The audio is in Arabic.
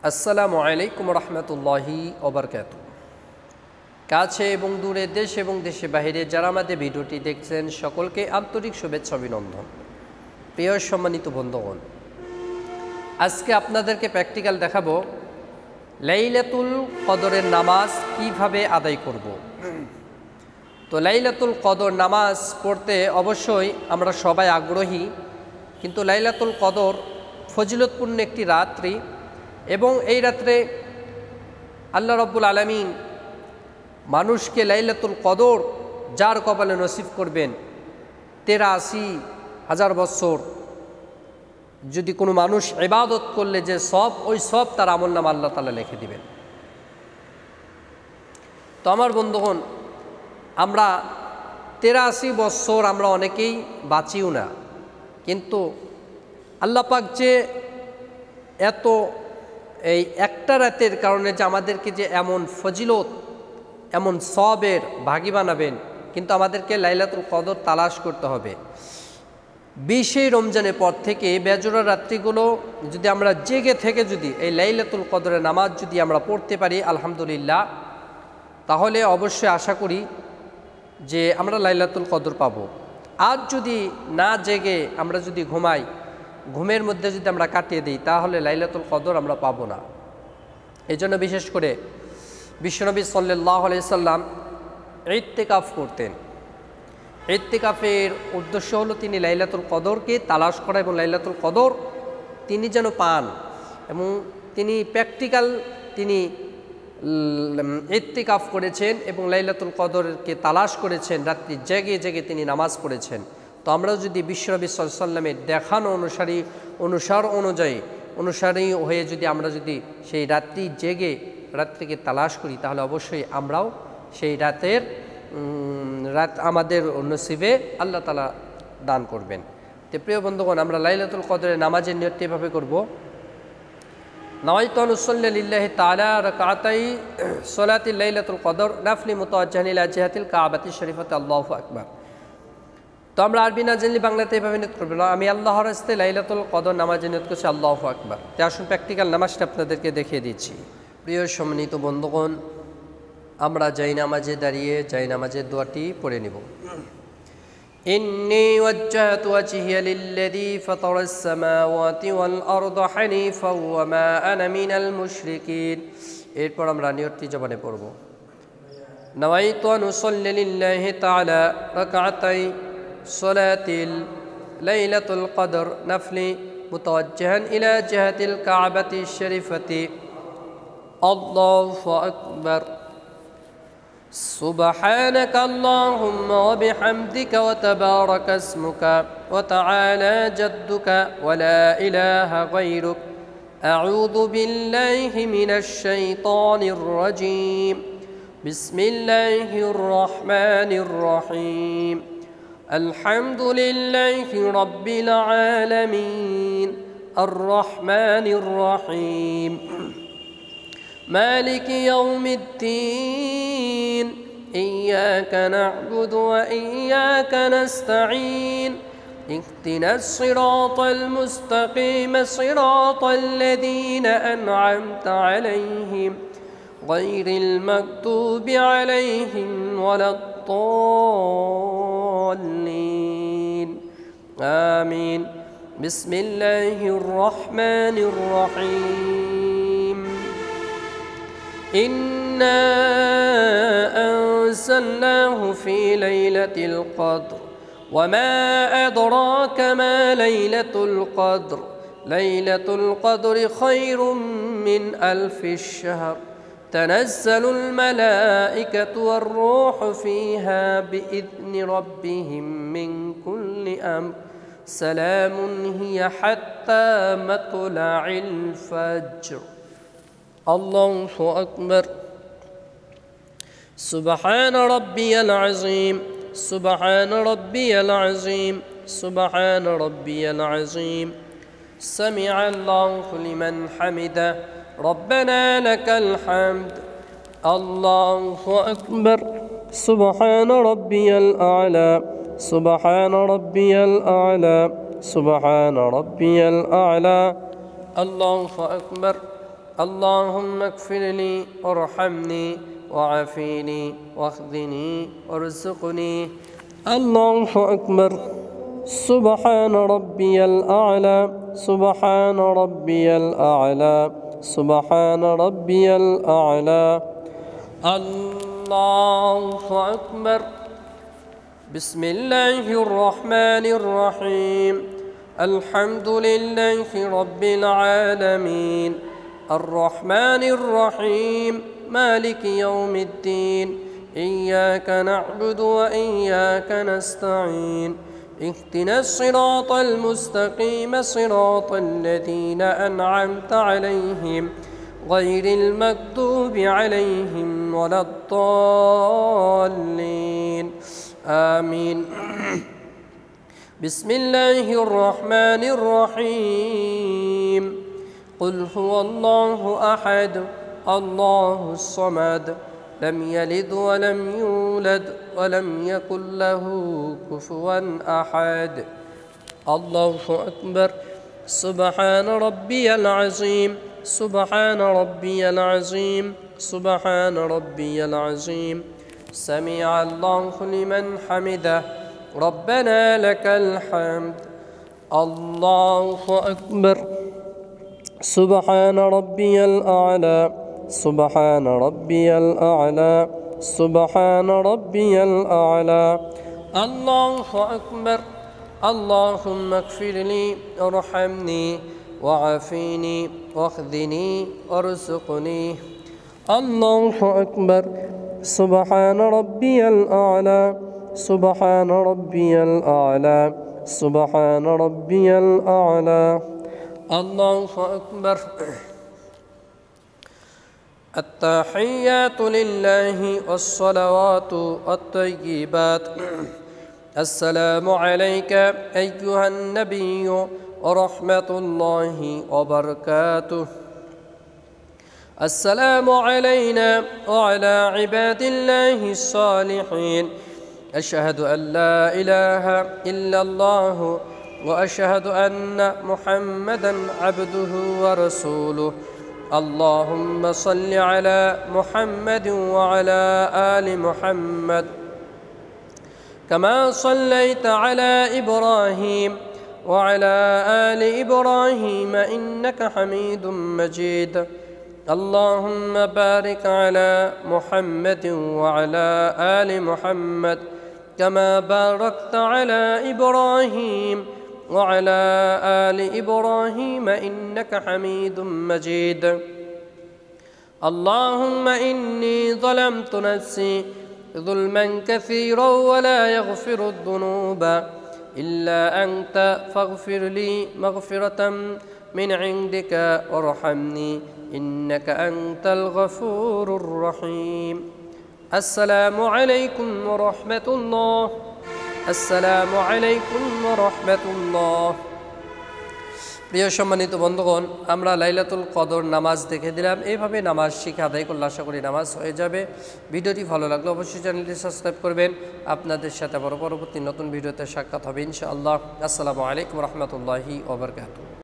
আসসালামু আলাইকুম রহমতুল্লাহি ওবরকাতুহু। কাছে এবং দূরে, দেশ এবং দেশের বাইরে যারা আমাদের ভিডিওটি দেখছেন সকলকে আন্তরিক শুভেচ্ছা অভিনন্দন। প্রিয় সম্মানিত বন্ধুগণ, আজকে আপনাদেরকে প্র্যাকটিক্যাল দেখাবো লাইলাতুল কদরের নামাজ কিভাবে আদায় করব। তো লাইলাতুল কদর নামাজ পড়তে অবশ্যই আমরা সবাই আগ্রহী, কিন্তু লাইলাতুল কদর ফজিলতপূর্ণ একটি রাত্রি এবং এই রাত্রে আল্লাহ রাব্বুল আলামিন মানুষকে লাইলাতুল কদর যার কপালে নসিব করবেন ৮৩,০০০ বছর যদি কোনো মানুষ ইবাদত করলে যে সব, ওই সব তার আমলনামা আল্লাহ তাআলা লিখে দিবেন। তো আমার বন্ধুগণ, আমরা ৮৩ বছর আমরা অনেকেই বাঁচিও না, কিন্তু আল্লাহ পাক যে এত এই একটা রাতের কারণে যে আমাদেরকে যে এমন ফজিলত, এমন সবের ভাগী বানাবেন, কিন্তু আমাদেরকে লাইলাতুল কদর তালাশ করতে হবে। ২০ রমজানের পর থেকে বেজোড়া রাত্রিগুলো যদি আমরা জেগে থেকে যদি এই লাইলাতুল কদরের নামাজ যদি আমরা পড়তে পারি আলহামদুলিল্লাহ, তাহলে অবশ্যই আশা করি যে আমরা লাইলাতুল কদর পাব। আজ যদি না জেগে আমরা যদি ঘুমাই, ঘুমের মধ্যে যদি আমরা কাটিয়ে দিই, তাহলে লাইলাতুল কদর আমরা পাবো না। এই জন্য বিশেষ করে বিশ্বনবী সাল্লাল্লাহু আলাইহি সাল্লাম ইতিকাফ করতেন। ইতিকাফের উদ্দেশ্য হলো তিনি লাইলাতুল কদরকে তালাশ করা এবং লাইলাতুল কদর তিনি যেন পান, এবং তিনি প্র্যাকটিক্যাল তিনি ইতিকাফ করেছেন এবং লাইলাতুল কদরকে তালাশ করেছেন, রাত্রি জেগে জেগে তিনি নামাজ পড়েছেন। তো আমরাও যদি বিশ্বনবী সাল্লাল্লাহু আলাইহি সাল্লামের দেখানো অনুসারী হয়ে যদি আমরা যদি সেই রাত্রি জেগে রাত্রিকে তালাশ করি, তাহলে অবশ্যই আমরাও সেই রাত আমাদের নসিবে আল্লাহ তাআলা দান করবেন। তো প্রিয় বন্ধুগণ, আমরা লাইলাতুল কদরের নামাজের নিয়ত এভাবে করব। নাওয়াইতু আন উসাল্লি লিল্লাহি তাআলা রাকাতাই সালাতিল লাইলাতুল কদর নাফলি মুতাওয়াজ্জিহান ইলা জিহাতিল কাবাতিশ শরীফাতি আল্লাহু আকবার। তো আমরা আরবি না জানলে বাংলাতে এভাবে নিয়ত করব না, আমি আল্লাহর রাস্তায় লাইলাতুল কদর নামাজের নিয়ত করছি আল্লাহু আকবার। তো আসুন প্র্যাকটিক্যাল নামাজটা আপনাদেরকে দেখিয়ে দিচ্ছি। প্রিয় সম্মানিত বন্ধুগণ, আমরা যাই নামাজে দাঁড়িয়ে যাই নামাজের দোয়াটি পড়ে নিব। ইন্নী ওয়াজ্জাহতু ওয়াজহিয়া লিল্লাযী ফাতারাস সামাওয়াতি ওয়াল আরদা হানিফা ওয়া মা আনা মিনাল মুশরিকিন। এরপর আমরা নিয়তটি জবানে পড়ব। নাওয়াইতু আন উসাল্লি লিল্লাহি তাআলা রাকাতাই সালাতিল লাইলাতুল কদর নাফলি মুতাওয়াজ্জিহান ইলা জিহাতিল কাবাতিশ শরীফাতি আল্লাহু আকবার। سبحانك اللهم وبحمدك وتبارك اسمك وتعالى جدك ولا إله غيرك أعوذ بالله من الشيطان الرجيم بسم الله الرحمن الرحيم الحمد لله رب العالمين الرحمن الرحيم مالك يوم الدين إياك نعبد وإياك نستعين اهدنا الصراط المستقيم صراط الذين أنعمت عليهم غير المغضوب عليهم ولا الضالين آمين بسم الله الرحمن الرحيم إنا أنزلناه في ليلة القدر وما أدراك ما ليلة القدر ليلة القدر خير من 1000 الشهر تنزل الملائكة والروح فيها بإذن ربهم من كل أمر سلام هي حتى مطلع الفجر الله أكبر. سبحان ربي العظيم سبحان ربي العظيم سبحان ربي العظيم سمع الله لمن حمده ربنا لك الحمد الله أكبر. سبحان ربي الأعلى سبحان ربي الأعلى سبحان ربي الأعلى الله أكبر. اللهم اغفر لي وارحمني وعافيني واخذني وارزقني. الله أكبر. سبحان ربي الأعلى سبحان ربي الأعلى سبحان ربي الأعلى. الله أكبر. بسم الله الرحمن الرحيم. الحمد لله رب العالمين الرحمن الرحيم مالك يوم الدين إياك نعبد وإياك نستعين اهدنا الصراط المستقيم صراط الذين أنعمت عليهم غير المغضوب عليهم ولا الضالين آمين. بسم الله الرحمن الرحيم. قل هو الله أحد الله الصمد لم يلد ولم يولد ولم يكن له كفوا أحد. الله أكبر. سبحان ربي العظيم سبحان ربي العظيم سبحان ربي العظيم. سمع الله لمن حمده ربنا لك الحمد. الله أكبر. سبحان ربي الأعلى سبحان ربي الأعلى سبحان ربي الأعلى. الله أكبر. اللهم اغفر لي وارحمني وعافيني واخذني وارزقني. الله أكبر. سبحان ربي الأعلى سبحان ربي الأعلى سبحان ربي الأعلى. الله أكبر. التحيات لله والصلوات الطيبات. السلام عليك أيها النبي ورحمة الله وبركاته. السلام علينا وعلى عباد الله الصالحين. أشهد أن لا إله إلا الله وأشهد أن محمدًا عبده ورسوله. اللهم صل على محمد وعلى آل محمد كما صليت على إبراهيم وعلى آل إبراهيم إنك حميد مجيد. اللهم بارك على محمد وعلى آل محمد كما باركت على إبراهيم وعلى آل إبراهيم إنك حميد مجيد. اللهم إني ظلمت نفسي ظلما كثيرا ولا يغفر الذنوب إلا أنت فاغفر لي مغفرة من عندك وارحمني إنك أنت الغفور الرحيم. السلام عليكم ورحمة الله. السلام عليكم ورحمة الله. প্রিয় সম্মানিত বন্ধুগণ, আমরা লাইলাতুল কদর নামাজ দেখে দিলাম। এইভাবে নামাজ শিখে আদায় করলে আশা করি নামাজ হয়ে যাবে। ভিডিওটি ভালো লাগলে অবশ্যই চ্যানেলটি সাবস্ক্রাইব করবেন। আপনাদের সাথে পরবর্তী নতুন ভিডিওতে সাক্ষাৎ হবে ইনশাআল্লাহ। আসসালামু আলাইকুম রহমতুল্লাহি ওয়া বারাকাতুহু।